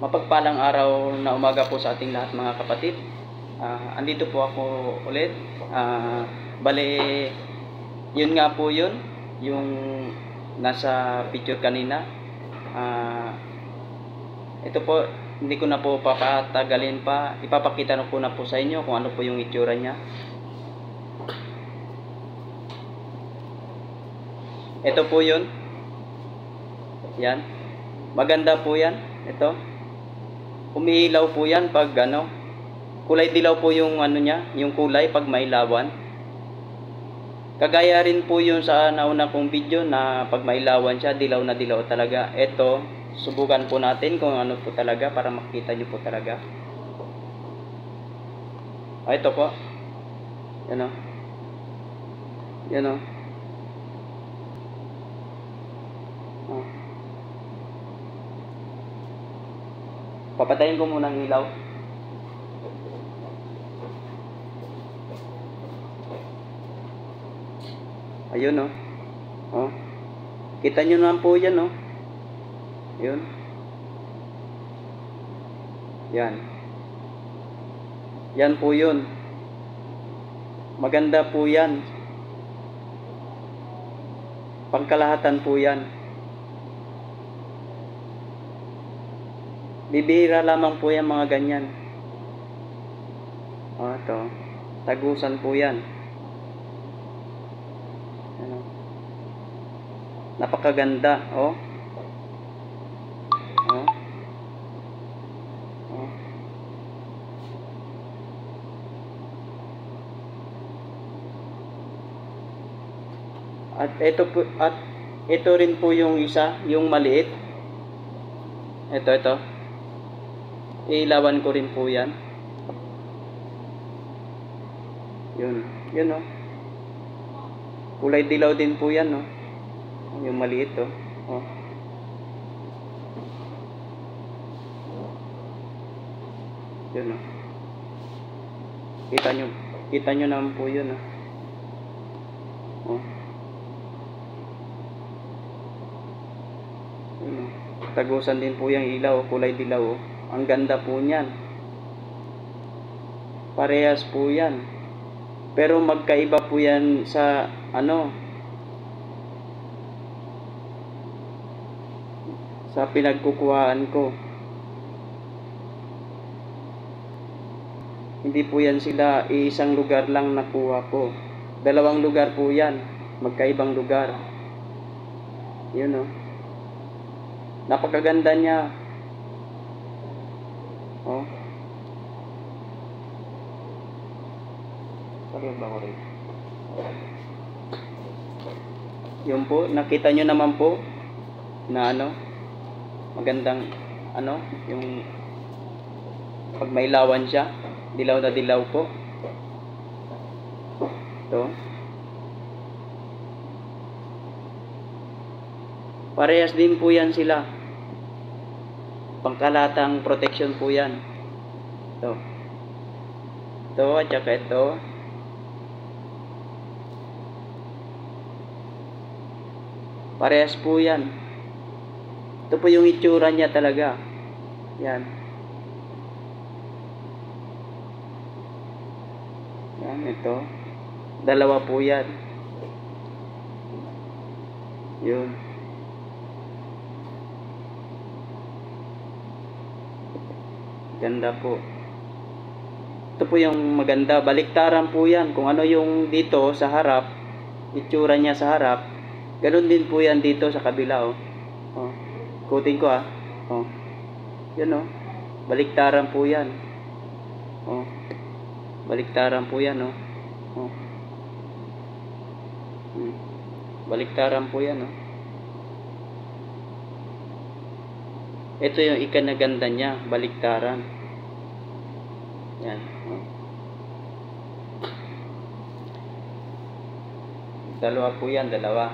Mapagpalang araw na umaga po sa ating lahat mga kapatid. Andito po ako ulit. Bale, yun nga po yun, yung nasa picture kanina. Ito po, hindi ko na po papatagalin pa. Ipapakita na po sa inyo kung ano po yung itsura niya. Ito po yun. Yan. Maganda po yan. Ito. Umiilaw po yan pag kulay dilaw po yung niya, yung kulay pag mailawan. Kagaya rin po yun sa nauna kong video na pag mailawan siya, dilaw na dilaw talaga. Ito, subukan po natin kung ano po talaga para makita nyo po talaga. Ito po. Yan o. Yan o. Papatayin ko muna ang ilaw. Ayun o. Kita nyo naman po yan o. Yun. Yan. Yan po yun. Maganda po yan. Pangkalahatan po yan. Bibihira lamang po yan mga ganyan. Ito. Tagusan po yan. Napakaganda. At ito rin po yung isa, yung maliit. Ito. Ilawan ko rin po yan. Yun o. Kulay dilaw din po yan o. Yung maliit o. Yun o. Kita nyo naman po yun o. Yun o. Tagusan din po yung ilaw, kulay dilaw o. Ang ganda po niyan. Parehas po yan. Pero magkaiba po yan sa sa pinagkukuhaan ko. Hindi po yan sila isang lugar lang nakuha ko. Dalawang lugar po yan. Magkaibang lugar. Yun o. Napakaganda niya. Yun po, nakita nyo naman po na magandang yung pag mailawan siya, dilaw na dilaw po. Ito. Parehas din po yan sila. Pangkalatang protection po yan. Ito at saka ito. Parehas po yan. Ito po yung itsura niya talaga. Yan. Yan, ito. Dalawa po yan. Yun. Ganda po. Ito po yung maganda. Baliktaran po yan. Kung ano yung dito sa harap, itsura niya sa harap, ganun din po yan dito sa kabila Kutin ko Yan baliktaran po yan. Baliktaran po yan Baliktaran po yan Ito yung ikanaganda niya, baliktaran. Yan. Dalawa po yan, dalawa.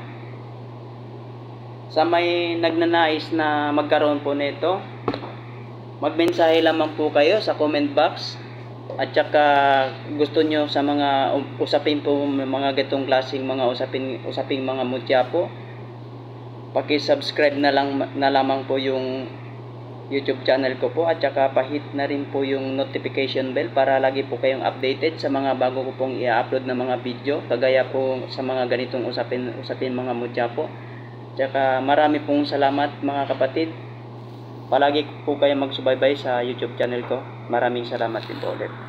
Sa may nagnanais na magkaroon po nito, magmensahe lamang po kayo sa comment box. At saka gusto nyo sa mga usapin po, mga gatong klaseng mga usaping mga mutya po, paki-subscribe na lamang po yung YouTube channel ko po, at saka pahit na rin po yung notification bell para lagi po kayong updated sa mga bago ko pong i-upload na mga video, kagaya po sa mga ganitong usapin mga mutya po. Tsaka marami pong salamat mga kapatid. Palagi po kayo magsubaybay sa YouTube channel ko. Maraming salamat din po ulit.